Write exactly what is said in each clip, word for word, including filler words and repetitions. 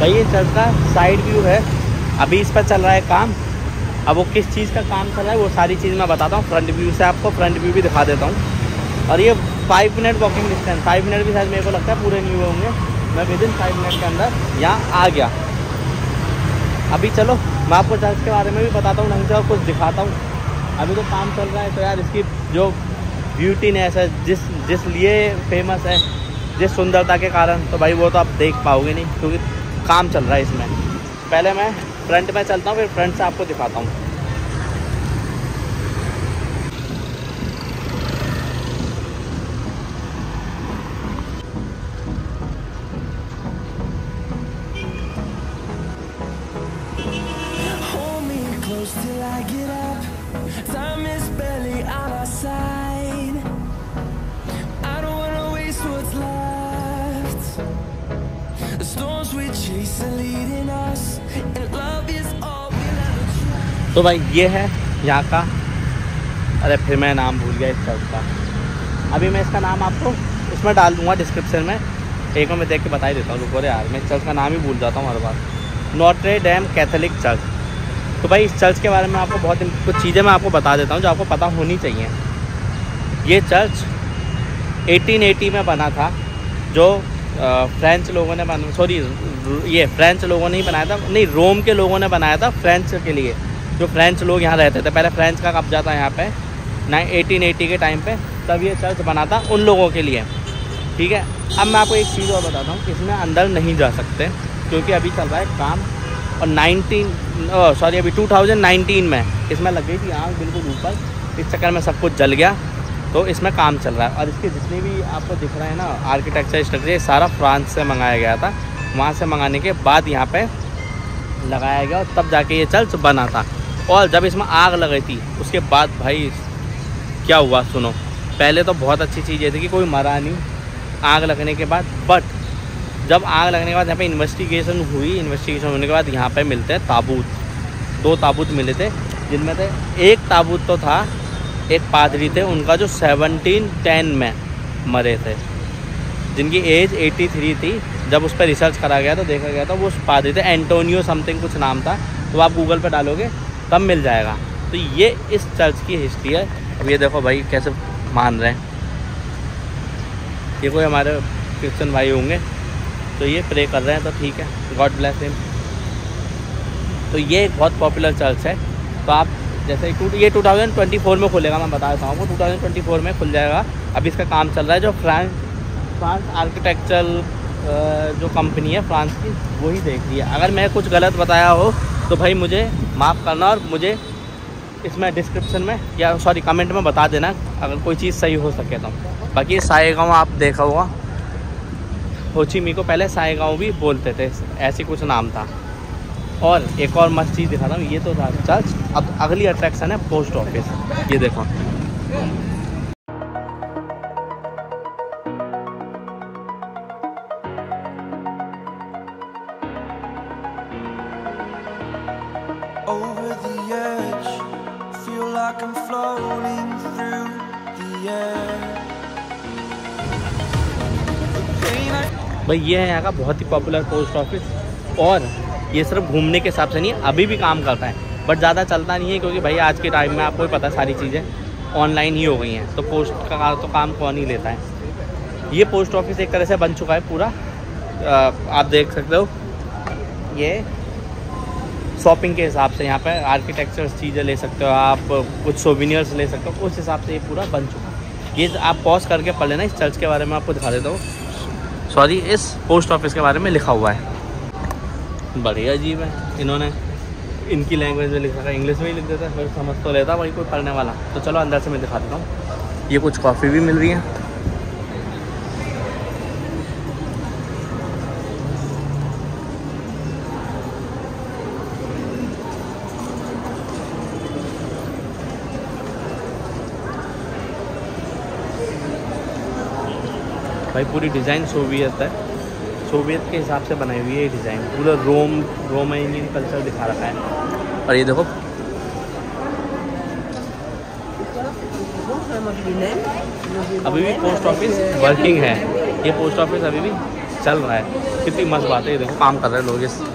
भाई ये चर्च का साइड व्यू है। अभी इस पर चल रहा है काम। अब वो किस चीज़ का काम चल रहा है वो सारी चीज़ मैं बताता हूँ। फ्रंट व्यू से आपको फ्रंट व्यू भी दिखा देता हूँ। और ये five minute walking distance, five minute भी शायद मेरे को लगता है पूरे नहीं हुए होंगे। मैं विद इन फाइव मिनट के अंदर यहाँ आ गया। अभी चलो मैं आपको चर्च के बारे में भी बताता हूँ ढंग से और कुछ दिखाता हूँ। अभी तो काम चल रहा है तो यार इसकी जो ब्यूटीनेस है, जिस जिस लिए फेमस है, जिस सुंदरता के कारण, तो भाई वो तो आप देख पाओगे नहीं क्योंकि काम चल रहा है इसमें। पहले मैं फ्रंट में चलता हूँ, फिर फ्रंट से आपको दिखाता हूँ। Till I get up, time is barely on our side. I don't wanna waste what's left. The storms we chase are leading us, and love is all we'll ever try. तो भाई ये है यहाँ का, अरे फिर मैं नाम भूल गया इस चर्च का। अभी मैं इसका नाम आपको उसमें डाल दूँगा डिस्क्रिप्शन में। एक मैं देख के बता ही देता हूँ। रुको रे यार, मैं चर्च का नाम ही भूल जाता हूँ हर बार। Notre Dame catholic church. तो भाई इस चर्च के बारे में आपको बहुत कुछ चीज़ें मैं आपको बता देता हूँ जो आपको पता होनी चाहिए। ये चर्च अठारह सौ अस्सी में बना था, जो फ्रेंच लोगों ने बना सॉरी ये फ्रेंच लोगों ने ही बनाया था, नहीं रोम के लोगों ने बनाया था फ्रेंच के लिए। जो फ्रेंच लोग यहाँ रहते थे, पहले फ्रेंच का कब्जा था यहाँ पे ना अठारह सौ अस्सी के टाइम पे, तब ये चर्च बना था उन लोगों के लिए। ठीक है, अब मैं आपको एक चीज़ और बताता हूँ, इसमें अंदर नहीं जा सकते क्योंकि अभी चल रहा है काम। और नाइनटीन सॉरी अभी टू थाउजेंड नाइनटीन में इसमें लग गई थी आग बिल्कुल ऊपर, इस चक्कर में सब कुछ जल गया। तो इसमें काम चल रहा है। और इसके जितने भी आपको दिख रहे हैं ना आर्किटेक्चर स्ट्रक्चर, ये सारा फ्रांस से मंगाया गया था। वहाँ से मंगाने के बाद यहाँ पे लगाया गया और तब जाके ये चर्च बना था। और जब इसमें आग लगी थी उसके बाद भाई क्या हुआ सुनो। पहले तो बहुत अच्छी चीज़ ये थी कि कोई मरा नहीं आग लगने के बाद, बट जब आग लगने के बाद यहाँ पे इन्वेस्टिगेशन हुई। इन्वेस्टिगेशन होने के बाद यहाँ पे मिलते हैं ताबूत, दो ताबूत मिले थे, जिनमें से एक ताबूत तो था, एक पादरी थे उनका जो सेवनटीन टेन में मरे थे, जिनकी एज तिरासी थी। जब उस पर रिसर्च करा गया तो देखा गया था वो उस पादरी थे, एंटोनियो समथिंग कुछ नाम था। तो आप गूगल पर डालोगे तब मिल जाएगा। तो ये इस चर्च की हिस्ट्री है। अब ये देखो भाई कैसे मान रहे हैं, ये कोई हमारे क्रिश्चियन भाई होंगे तो ये प्रे कर रहे हैं, तो ठीक है, गॉड ब्लेस हिम। तो ये एक बहुत पॉपुलर चर्च है। तो आप जैसे ये टू थाउजेंड ट्वेंटी फोर में खुलेगा, मैं बता देता हूँ आपको, टू थाउजेंड ट्वेंटी फोर में खुल जाएगा। अभी इसका काम चल रहा है। जो फ्रांस फ्रांस आर्किटेक्चरल जो कंपनी है फ्रांस की, वही देख रही है। अगर मैं कुछ गलत बताया हो तो भाई मुझे माफ़ करना और मुझे इसमें डिस्क्रिप्शन में या सॉरी कमेंट में बता देना अगर कोई चीज़ सही हो सके तो। बाकी साएगांव आप देखा होगा, होचीमी को पहले साएगांव भी बोलते थे, ऐसी कुछ नाम था। और एक और मस्त चीज़ दिखाता हूँ, ये तो था चर्च। अब अगली अट्रैक्शन है पोस्ट ऑफिस। ये देखो Over the edge, feel like I'm floating through the air. भाई ये है यहाँ का बहुत ही पॉपुलर पोस्ट ऑफिस। और ये सिर्फ घूमने के हिसाब से नहीं है, अभी भी काम करता है, बट ज़्यादा चलता नहीं है क्योंकि भाई आज के टाइम में आपको भी पता है सारी चीज़ें ऑनलाइन ही हो गई हैं। तो पोस्ट का तो काम कौन ही लेता है। ये पोस्ट ऑफिस एक तरह से बन चुका है पूरा। आप देख सकते हो, ये शॉपिंग के हिसाब से यहाँ पर आर्किटेक्चर चीज़ें ले सकते हो आप, कुछ सोविनियर्स ले सकते हो, उस हिसाब से ये पूरा बन चुका है। ये आप पॉज करके पढ़ लेना, इस चर्च के बारे में आपको दिखा देता हूँ, सॉरी इस पोस्ट ऑफिस के बारे में लिखा हुआ है। बढ़िया अजीब है, इन्होंने इनकी लैंग्वेज में लिखा था, इंग्लिश में ही लिख देता है, फिर समझ तो लेता भाई कोई पढ़ने वाला। तो चलो अंदर से मैं दिखा देता हूँ। ये कुछ कॉफ़ी भी मिल रही है। भाई पूरी डिज़ाइन सोवियत है, सोवियत के हिसाब से बनाई हुई है ये डिज़ाइन। पूरा रोम रोमानियन कल्चर दिखा रखा है। और ये देखो अभी भी पोस्ट ऑफिस वर्किंग है। ये पोस्ट ऑफिस अभी भी चल रहा है। कितनी मस्त बात है, ये देखो काम कर रहे हैं लोग इस।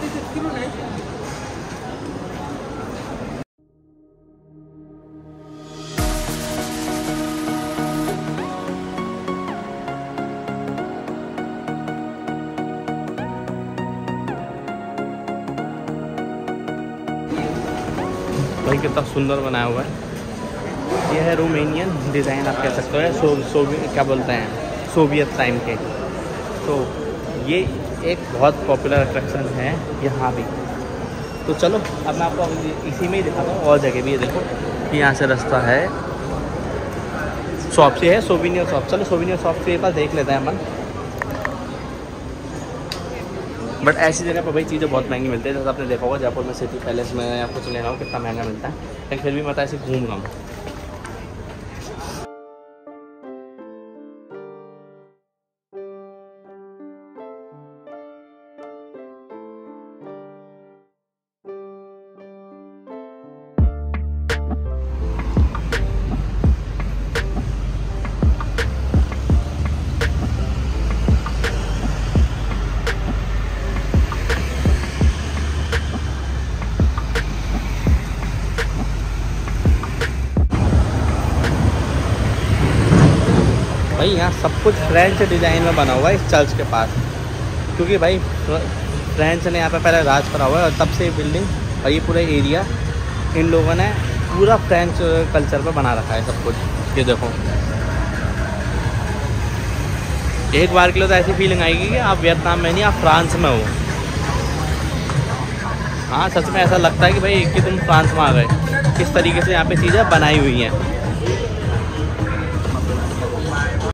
भाई कितना सुंदर बनाया हुआ है। ये है रोमेनियन डिज़ाइन, आप कह सकते हो, सो, सो क्या बोलते हैं, सोवियत टाइम के। तो ये एक बहुत पॉपुलर अट्रैक्शन है यहाँ भी। तो चलो अब मैं आपको इसी में ही दिखाता हूँ, और जगह भी ये देखो कि यहाँ से रास्ता है, शॉप से है, सोविनियर शॉप। चलो सोविनियर शॉप के पास देख लेते हैं अपन। बट ऐसी जगह पर भाई चीज़ें बहुत महंगी मिलती है। जैसे आपने देखा होगा जयपुर में सिटी पैलेस में या कुछ लेना हो कितना महंगा मिलता है, लेकिन फिर भी मैं ऐसे घूम रहा हूँ। भाई यहाँ सब कुछ फ्रेंच डिज़ाइन में बना हुआ है इस चर्च के पास, क्योंकि भाई फ्रेंच ने यहाँ पे पहले राज करा हुआ है और तब से ये बिल्डिंग और ये पूरा एरिया इन लोगों ने पूरा फ्रेंच कल्चर पे बना रखा है सब कुछ। ये देखो एक बार के लिए तो ऐसी फीलिंग आएगी कि आप वियतनाम में नहीं, आप फ्रांस में हो। हाँ सच में ऐसा लगता है कि भाई कि तुम फ्रांस में आ गए, किस तरीके से यहाँ पे चीज़ें बनाई हुई हैं।